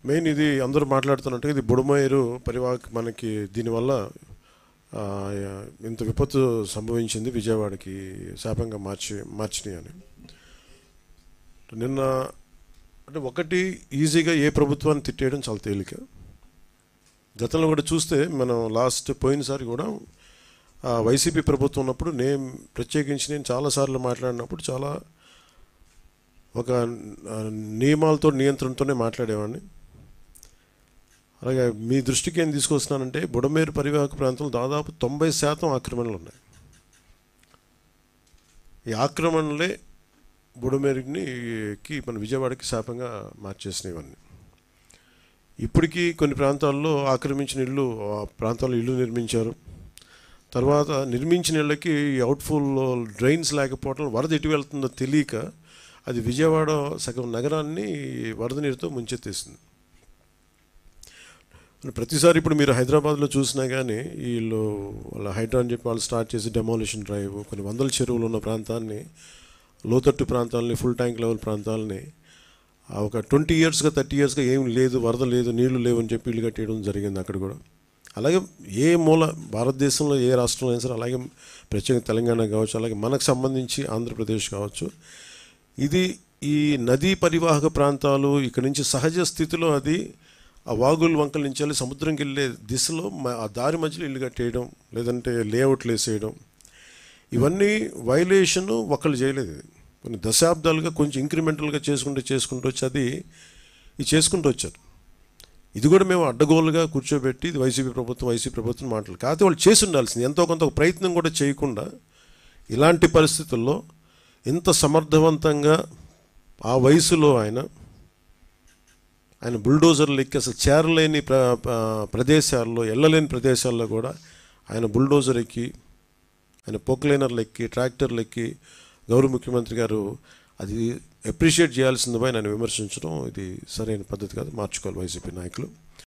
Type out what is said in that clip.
Main ఇది అందరూ మాట్లాడుతున్నట్టుగా ఇది బుడమేరు పరివాహక మనకి దీనివల్ల ఇంత విపత్తు సంభవించింది, విజయవాడకి శాపంగా మార్చినాయి అని. నిన్న అంటే ఒకటి ఈజీగా ఏ ప్రభుత్వాన్ని తిట్టేయడం చాలా తేలిక. గతంలో కూడా చూస్తే మనం పోయినసారి కూడా వైసీపీ ప్రభుత్వం ఉన్నప్పుడు నేను చాలాసార్లు మాట్లాడినప్పుడు చాలా ఒక నియమాలతో నియంత్రణతోనే మాట్లాడేవాడిని. అలాగే మీ దృష్టికి ఏం తీసుకొస్తున్నానంటే బుడమేరు పరివాహక ప్రాంతంలో దాదాపు 90% ఆక్రమణలు ఉన్నాయి. ఈ ఆక్రమణలే బుడమేరుకి మన విజయవాడకి శాపంగా మార్చేసినవన్నీ. ఇప్పటికీ కొన్ని ప్రాంతాల్లో ఆక్రమించిన ఇళ్ళు ప్రాంతాల్లో ఇల్లు నిర్మించారు. తర్వాత నిర్మించిన ఇళ్ళకి అవుట్ఫుల్ డ్రైన్స్ లేకపోవడం, వరద ఎటు వెళ్తుందో తెలియక అది విజయవాడ సగం నగరాన్ని వరద నీరుతో ముంచెత్తేసింది. ప్రతిసారి ఇప్పుడు మీరు హైదరాబాద్లో చూసినా కానీ వీళ్ళు వాళ్ళ హైడ్రా అని చెప్పి వాళ్ళు స్టార్ట్ చేసి డెమాలిషన్ డ్రైవ్ కొన్ని వందల చెరువులు ఉన్న ప్రాంతాన్ని, లోతట్టు ప్రాంతాలని, ఫుల్ ట్యాంక్ లెవెల్ ప్రాంతాలని ఒక 20 yearsగా 30 yearsగా ఏం లేదు, వరద లేదు, నీళ్లు లేవు అని చెప్పి ఇల్లు కట్టేయడం జరిగింది అక్కడ కూడా. అలాగే ఏ మూల భారతదేశంలో ఏ రాష్ట్రంలో అయినా సరే, అలాగే ప్రత్యేకంగా తెలంగాణ కావచ్చు, అలాగే మనకు సంబంధించి ఆంధ్రప్రదేశ్ కావచ్చు, ఇది ఈ నదీ పరివాహక ప్రాంతాలు ఇక్కడి నుంచి సహజ స్థితిలో అది ఆ వాగులు వంకల నుంచి వెళ్ళి సముద్రంకి వెళ్ళే దిశలో ఆ దారి మధ్యలో ఇల్లు కట్టేయడం, లేదంటే లేఅవుట్లు వేసేయడం, ఇవన్నీ వైలేషను ఒకళ్ళు చేయలేదు. కొన్ని దశాబ్దాలుగా కొంచెం ఇంక్రిమెంటల్గా చేసుకుంటూ వచ్చి ఇది చేసుకుంటూ వచ్చారు. ఇది కూడా మేము అడ్డగోలుగా కూర్చోబెట్టి ఇది వైసీపీ ప్రభుత్వం మాటలు కాకపోతే వాళ్ళు చేసి ఉండాల్సింది. ఎంతో కొంత ఒక ప్రయత్నం కూడా చేయకుండా ఇలాంటి పరిస్థితుల్లో ఇంత సమర్థవంతంగా ఆ వయసులో ఆయన బుల్డోజర్లు ఎక్కి అసలు చేరలేని ప్రదేశాల్లో, వెళ్ళలేని ప్రదేశాల్లో కూడా ఆయన బుల్డోజర్ ఎక్కి, ఆయన పొక్లైనర్లు ఎక్కి, ట్రాక్టర్లు ఎక్కి గౌరవ ముఖ్యమంత్రి గారు అది అప్రిషియేట్ చేయాల్సిందిపై నేను విమర్శించడం ఇది సరైన పద్ధతి కాదు, మార్చుకోవాలి వైసీపీ నాయకులు.